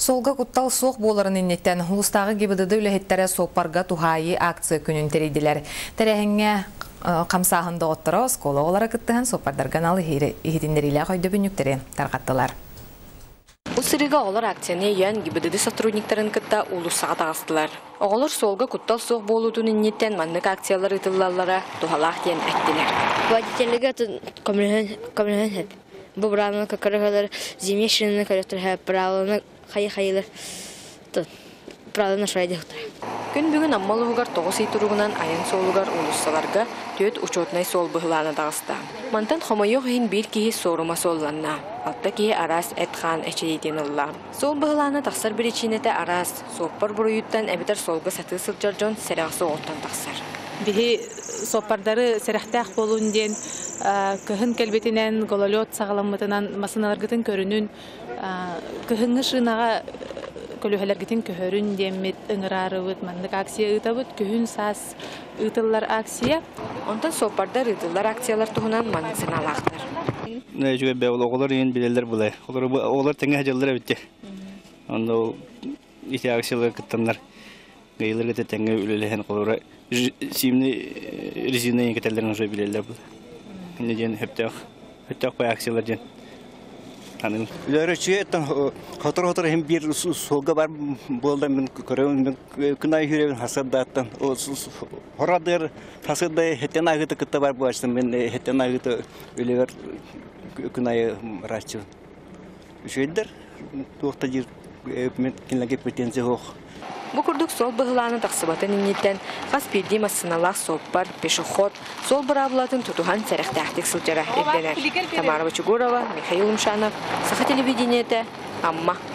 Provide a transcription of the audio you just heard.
Солга куттал соқ боларын иннеттен улустағы гибідіді үліхеттері соқпарға тухайы акция күнін терейділер. Тәрәхіңе қамсағында оттыра оскола олара кіттіған соқпардарған алы ихетіндерілі қойды бүніктері тарқаттылар. Усырыга олар акцияны ян гибідіді сотрудниктарын кітта улусаға тағыстылар. Оғылыр солға куттал соқ болудың иннеттен маннық акциялар ытыллалара тухалақ ден әттілер. Водителігі коммунихан хәп. Бұл бұраны какарығалар зиме шынны көректір хәп, бұралыны қайы-қайылар. Бұралыны шырайды құтыр. Күн бүгін аммалығығар тоғыз итұрығынан айын солығар улуссаларға төт учетнай сол бұғыланы дағыста. Мантан хомайоқ ең бір кейі сорыма солланна. Алта кейі арас әтқан әчелейтен ұлла. Сол бұғыланы тақсар бір ечінеті арас, соқпар бұрыйыттан әбітер солғы сәті сылжар жон сәрәғсы оқтан тақсар. Бихи сопардары сәрәхтәқ болуын ден, көхін кәлбетінен, гололет сағаламытынан масыналарғытын көрінін, көхінгі шынаға көлүхелергитин көһөрүн деммит ыңырарыбыт мандык акция ытабыт күһүн сас ытыллар акция. Онтан сопардар ытыллар акциялар туһунан мандык сыналактар. Нәҗүгә бәвл оглар ен билелер булай. Олар тәңгә җылдыр битте. Анда ул ите акциялар кыттаннар. Гыйлырга тәңгә үлеләһен кылыра. Симне резина еңкәтәләрен уже билелер бу. Нәҗән хәптә бай акциялар ден. Лөрөче хатыр hem bir solga var boldan men körüm kınay hürevin hasabdatan o horadır hasabda heten agıtı kıtta var bu açtım ben heten agıtı öyle kınay raçı şeydir toxtajır men kinlege pretensiya yok. Bu kurduk sol bıhılağını taqsıbatın innetten qas birdi masınalaq sopar, pешеход, sol bıravlatın tutuhan sərəq təxtik sılcara evlenər. Tamara Bachugurova, Mikhail Umshanov, Saha televideniyete, Amma